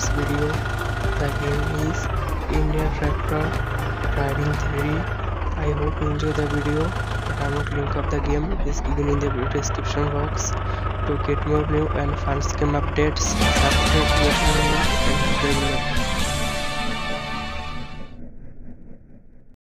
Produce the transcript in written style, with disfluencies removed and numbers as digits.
this video. The game is India Tractor Riding Theory. I hope you enjoy the video. The download link of the game is given in the description box. To get more new and fun game updates, subscribe to the channel and hit the bell.